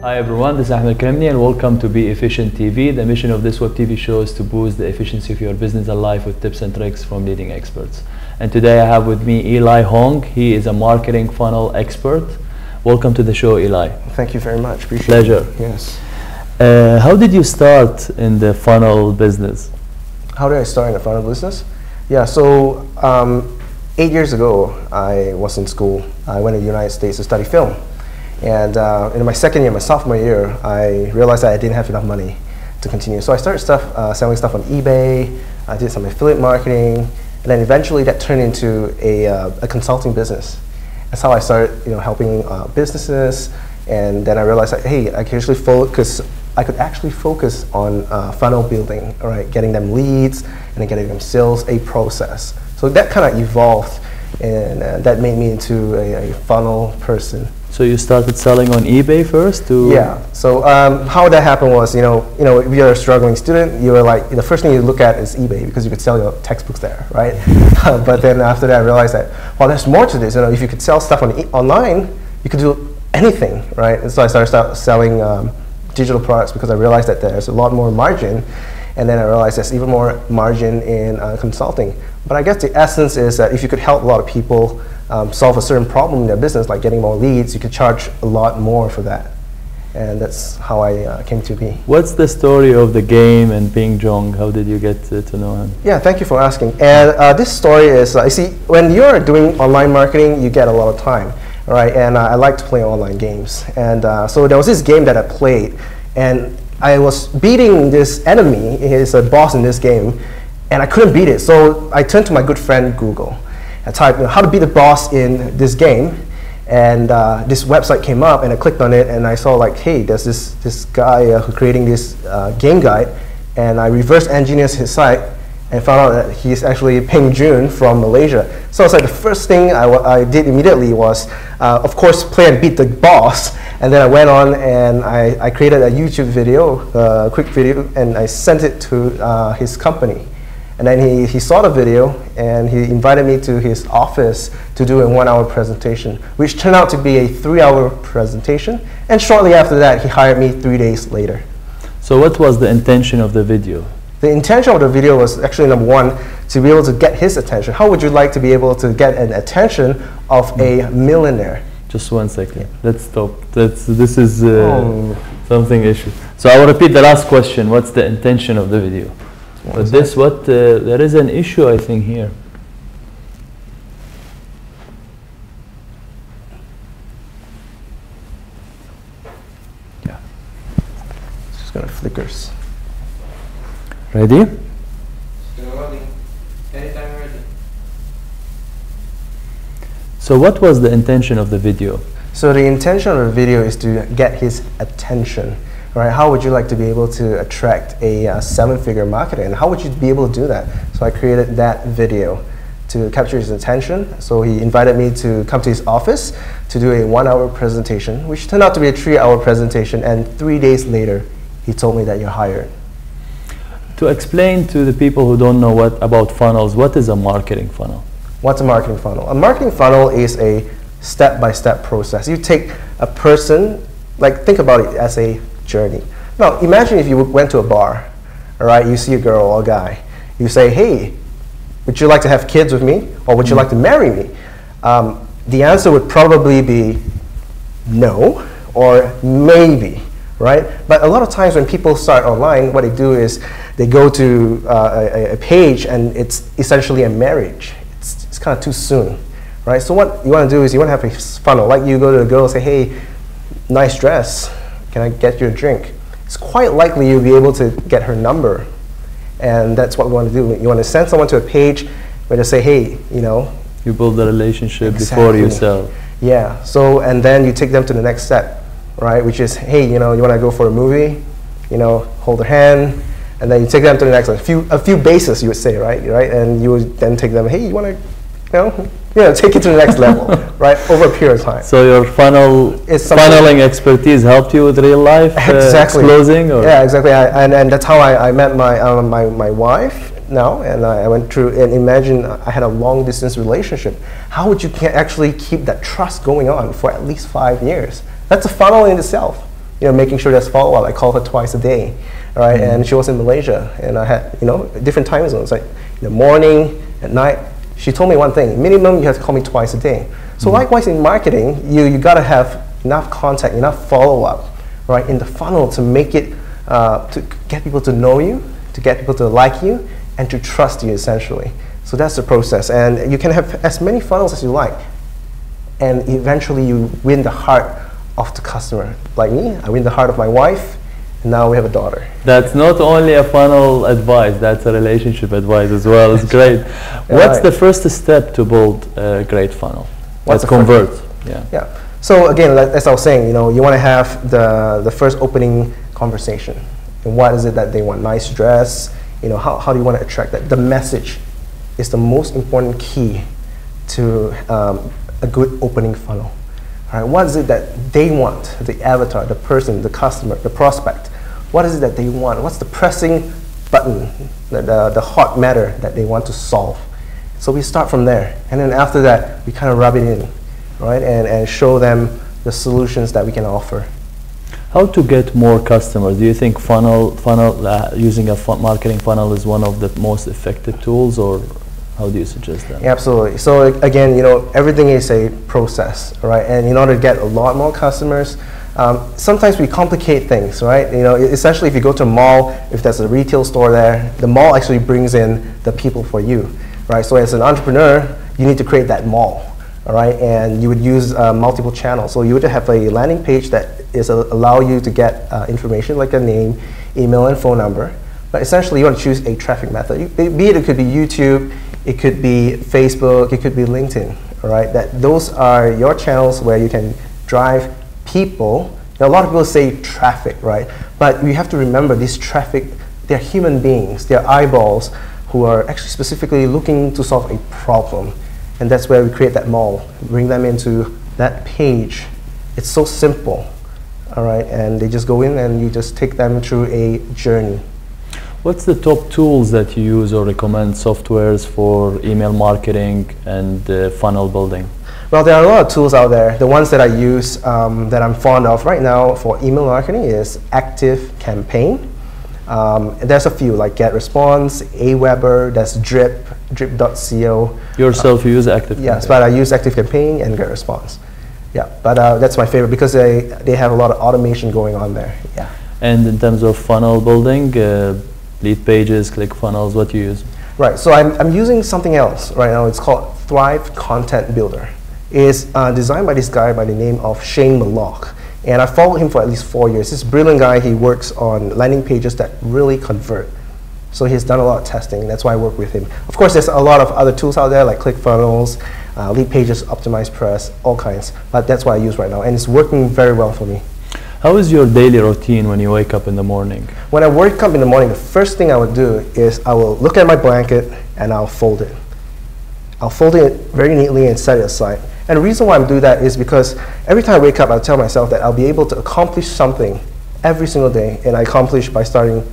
Hi everyone, this is Ahmed Kremni and welcome to Be Efficient TV. The mission of this web TV show is to boost the efficiency of your business and life with tips and tricks from leading experts. And today I have with me Eli Hong. He is a marketing funnel expert. Welcome to the show, Eli. Thank you very much. Appreciate Pleasure. it. Yes. How did you start in the funnel business? How did I start in the funnel business? Yeah, so 8 years ago, I was in school. I went to the United States to study film. And in my second year, my sophomore year, I realized that I didn't have enough money to continue. So I started selling stuff on eBay. I did some affiliate marketing, and then eventually that turned into a consulting business. That's how I started, helping businesses. And then I realized that, hey, I could actually focus on funnel building, right? Getting them leads and then getting them sales, a process. So that kind of evolved, and that made me into a funnel person. So you started selling on eBay first? Yeah. So how that happened was, if you're a struggling student, you were like, the first thing you look at is eBay because you could sell your textbooks there, right? But then after that, I realized that, well, there's more to this. If you could sell stuff online, you could do anything, right? And so I started selling digital products because I realized that there's a lot more margin. And then I realized there's even more margin in consulting. But I guess the essence is that if you could help a lot of people solve a certain problem in their business, like getting more leads, you could charge a lot more for that. And that's how I came to be. What's the story of the game and Ping Zhong? How did you get to know him? Yeah, thank you for asking. And this story is, you see, when you're doing online marketing, you get a lot of time, right? And I like to play online games. And so there was this game that I played, and I was beating this enemy, he's a boss in this game, and I couldn't beat it. So I turned to my good friend Google. I typed how to beat the boss in this game, and this website came up, and I clicked on it, and I saw like, hey, there's this guy who's creating this game guide, and I reverse engineered his site and found out that he's actually Ping Jun from Malaysia. So it's like the first thing I did immediately was, of course, play and beat the boss. And then I went on and I created a YouTube video, a quick video, and I sent it to his company. And then he saw the video and he invited me to his office to do a 1-hour presentation, which turned out to be a 3-hour presentation. And shortly after that, he hired me 3 days later. So what was the intention of the video? The intention of the video was actually, number one, to be able to get his attention. How would you like to be able to get an attention of a millionaire? Just 1 second. Yeah. Let's stop. This is something issue. So I will repeat the last question. What's the intention of the video? But this, there is an issue, I think, here. Yeah. It's just gonna flickers. Ready? Anytime ready. So what was the intention of the video? So the intention of the video is to get his attention, right? How would you like to be able to attract a 7-figure marketer, and how would you be able to do that? So I created that video to capture his attention. So he invited me to come to his office to do a 1-hour presentation, which turned out to be a 3-hour presentation, and 3 days later, he told me that you're hired. To explain to the people who don't know about funnels, what is a marketing funnel? What's a marketing funnel? A marketing funnel is a step-by-step process. You take a person, like think about it as a journey. Now, imagine if you went to a bar, all right, you see a girl or a guy. You say, hey, would you like to have kids with me, or would you like to marry me? The answer would probably be no, or maybe, right? But a lot of times when people start online, what they do is they go to a page, and it's essentially a marriage. It's kind of too soon, right? So what you want to do is you want to have a funnel. Like you go to a girl and say, hey, nice dress. Can I get you a drink? It's quite likely you'll be able to get her number. And that's what we want to do. You want to send someone to a page where they say, hey, You build the relationship before you sell. Yeah, so, and then you take them to the next step, right? Which is, hey, you want to go for a movie? Hold their hand. And then you take them to the next one. A few bases, you would say, right? And you would then take them, hey, you want to, take it to the next level, right? Over a period of time. So your funneling expertise helped you with real life exactly. closing? Or? Yeah, exactly. And that's how I met my wife now, and I went through, and imagine I had a long distance relationship. How would you actually keep that trust going on for at least 5 years? That's a funnel in itself. making sure there's follow-up. I call her twice a day, right? And she was in Malaysia, and I had, different time zones, like in the morning, at night. She told me one thing: minimum, you have to call me twice a day. So likewise in marketing, you got to have enough contact, enough follow-up, right, in the funnel to make it, to get people to know you, to get people to like you, and to trust you, essentially. So that's the process. And you can have as many funnels as you like, and eventually you win the heart of the customer. Like me, I win the heart of my wife, and now we have a daughter. That's not only a funnel advice, that's a relationship advice as well. It's great. What's the first step to build a great funnel? Let's convert. Yeah. So again, as I was saying, you want to have the first opening conversation. And what is it that they want? Nice dress. How do you want to attract that? The message is the most important key to a good opening funnel. All right, what is it that they want? The avatar, the person, the customer, the prospect. What is it that they want? What's the pressing button, the hot matter that they want to solve? So we start from there, and then after that, we kind of rub it in, right, and show them the solutions that we can offer. How to get more customers? Do you think using a marketing funnel is one of the most effective tools, or how do you suggest that? Absolutely. So again, everything is a process, right? And in order to get a lot more customers, sometimes we complicate things, right? Essentially, if you go to a mall, if there's a retail store there, the mall actually brings in the people for you, right? So as an entrepreneur, you need to create that mall, all right? And you would use multiple channels. So you would have a landing page that allow you to get information like a name, email, and phone number. But essentially, you want to choose a traffic method. It could be YouTube, it could be Facebook, it could be LinkedIn, all right? Those are your channels where you can drive people. Now, a lot of people say traffic, right? But you have to remember this traffic, they're human beings, they're eyeballs who are actually specifically looking to solve a problem. And that's where we create that mall, bring them into that page. It's so simple, all right? And they just go in and you just take them through a journey. What's the top tools that you use or recommend softwares for email marketing and funnel building? Well, there are a lot of tools out there. The ones that I use that I'm fond of right now for email marketing is ActiveCampaign. There's a few like GetResponse, Aweber, there's drip.co. Yourself, you use ActiveCampaign? Yes, but I use ActiveCampaign and GetResponse. Yeah, but that's my favorite because they have a lot of automation going on there. Yeah. And in terms of funnel building, lead pages, ClickFunnels, what do you use? Right, so I'm using something else right now. It's called Thrive Content Builder. It's designed by this guy by the name of Shane Malloch. And I followed him for at least 4 years. This brilliant guy, he works on landing pages that really convert. So he's done a lot of testing. That's why I work with him. Of course, there's a lot of other tools out there like ClickFunnels, Lead Pages, OptimizePress, all kinds. But that's what I use right now. And it's working very well for me. How is your daily routine when you wake up in the morning? When I wake up in the morning, the first thing I would do is I will look at my blanket and I'll fold it. I'll fold it very neatly and set it aside. And the reason why I'm doing that is because every time I wake up, I'll tell myself that I'll be able to accomplish something every single day, and I accomplish by folding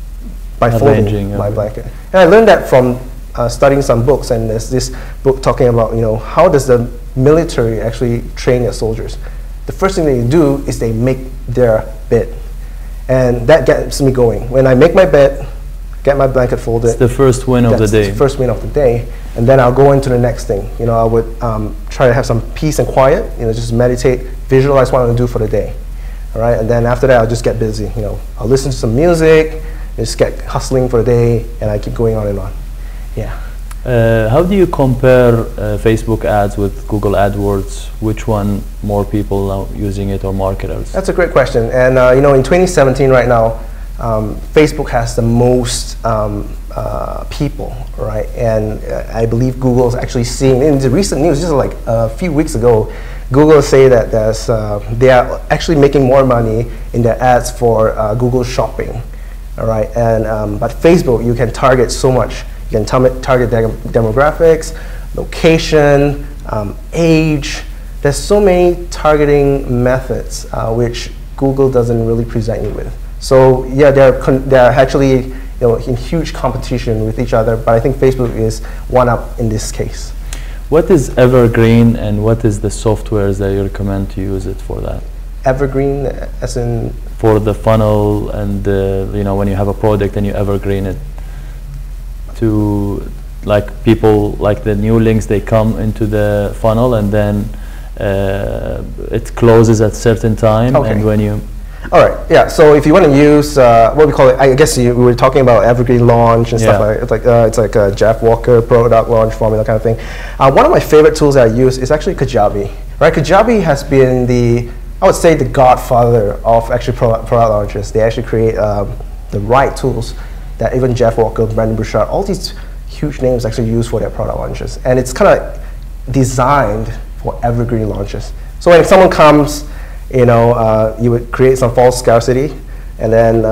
my blanket. And I learned that from studying some books, and there's this book talking about how does the military actually train their soldiers. The first thing they do is they make their bed. And that gets me going. When I make my bed, get my blanket folded. It's the first win of the day. That's the first win of the day. And then I'll go into the next thing. I would try to have some peace and quiet, just meditate, visualize what I'm going to do for the day. All right? And then after that, I'll just get busy. I'll listen to some music, just get hustling for the day, and I keep going on and on. Yeah. How do you compare Facebook ads with Google AdWords? Which one more people are using it, or marketers? That's a great question. And in 2017 right now, Facebook has the most people, right? And I believe Google is actually seeing, in the recent news, just like a few weeks ago, Google say that they are actually making more money in their ads for Google Shopping, all right? And but Facebook, you can target so much. You can target demographics, location, age. There's so many targeting methods which Google doesn't really present you with. So yeah, they're actually in huge competition with each other, but I think Facebook is one up in this case. What is Evergreen, and what is the softwares that you recommend to use it for that? evergreen, as in? For the funnel and you know, when you have a product and you evergreen it to like people, like the new links, they come into the funnel and then it closes at certain time. Okay. And when you all right, yeah. So if you want to use what we call it, I guess we were talking about evergreen launch and stuff like that. It's like a Jeff Walker product launch formula kind of thing. One of my favorite tools that I use is actually Kajabi. Right, Kajabi has been I would say the godfather of actually product launches. They actually create the right tools that even Jeff Walker, Brendon Burchard, all these huge names actually use for their product launches. And it's kind of designed for evergreen launches. So when someone comes, you know, you would create some false scarcity, and then,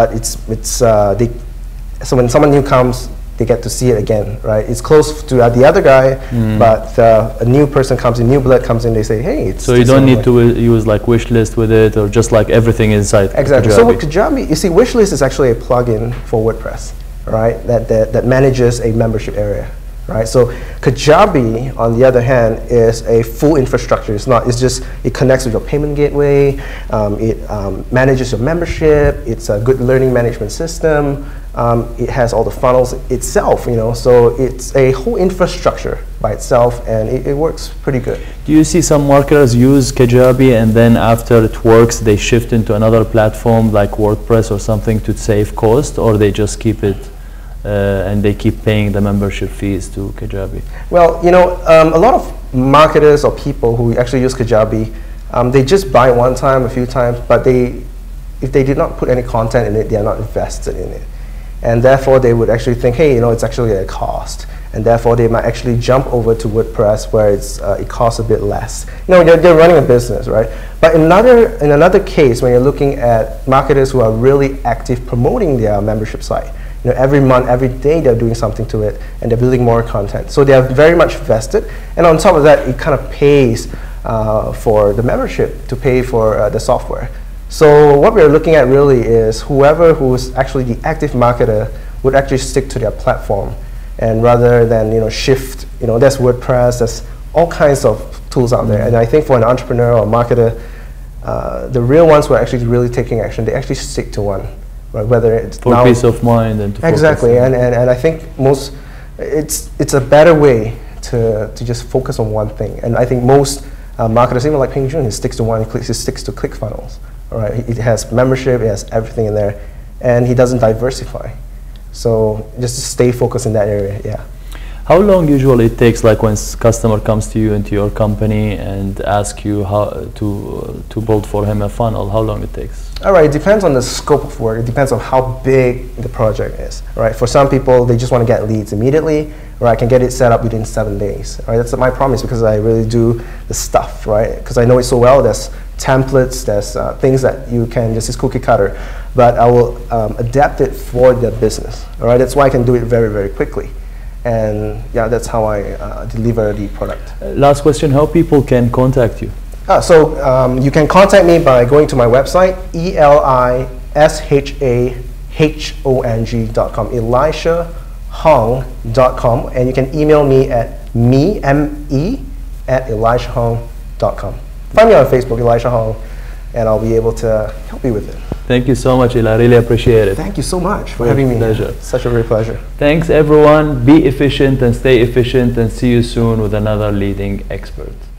so when someone new comes, they get to see it again, right? It's close to the other guy, but a new person comes in, new blood comes in, they say, hey, it's... So you don't need to use like Wishlist with it, or just like everything inside Exactly. Kajabi. So with Kajabi, you see, Wishlist is actually a plugin for WordPress, right? That manages a membership area, right? So Kajabi, on the other hand, is a full infrastructure. It's not. It's just it connects with your payment gateway. It manages your membership. It's a good learning management system. It has all the funnels itself, you know. So it's a whole infrastructure by itself, and it works pretty good. Do you see some marketers use Kajabi and then after it works, they shift into another platform like WordPress or something to save cost, or they just keep it? And they keep paying the membership fees to Kajabi? Well, you know, a lot of marketers or people who actually use Kajabi, they just buy it one time, a few times, but if they did not put any content in it, they are not invested in it. And therefore, they would actually think, hey, you know, it's actually a cost. And therefore, they might actually jump over to WordPress where it costs a bit less. You know, they're running a business, right? But in another case, when you're looking at marketers who are really active promoting their membership site, you know, every month, every day, they're doing something to it, and they're building more content. So they are very much vested, and on top of that, it kind of pays for the membership to pay for the software. So what we're looking at really is who's actually the active marketer would actually stick to their platform, and rather than, you know, shift. You know, there's WordPress, there's all kinds of tools out there, and I think for an entrepreneur or marketer, the real ones who are actually really taking action, they actually stick to one. Right, whether it's for peace of mind and to exactly, and I think it's a better way to just focus on one thing. And I think most marketers, even like Peng Joon, he sticks to one. He sticks to ClickFunnels. All right, it has membership, it has everything in there, and he doesn't diversify. So just stay focused in that area. Yeah. How long usually it takes, like when customer comes to you into your company and ask you how to build for him a funnel? How long it takes? All right, it depends on the scope of work. It depends on how big the project is. Right, for some people, they just want to get leads immediately, or I can get it set up within 7 days. Right, that's my promise because I really do the stuff. Right, because I know it so well. There's templates, there's things that you can just, it's cookie cutter, but I will adapt it for the business. All right, that's why I can do it very, very quickly. And yeah, that's how I deliver the product. Last question, how people can contact you? You can contact me by going to my website, elishahong.com, elishahong.com, and you can email me at me@elishahong.com. Find me on Facebook, Elisha Hong, and I'll be able to help you with it. Thank you so much, Eli. I really appreciate it. Thank you so much for having me. Pleasure. Such a great pleasure. Thanks, everyone. Be efficient and stay efficient, and see you soon with another leading expert.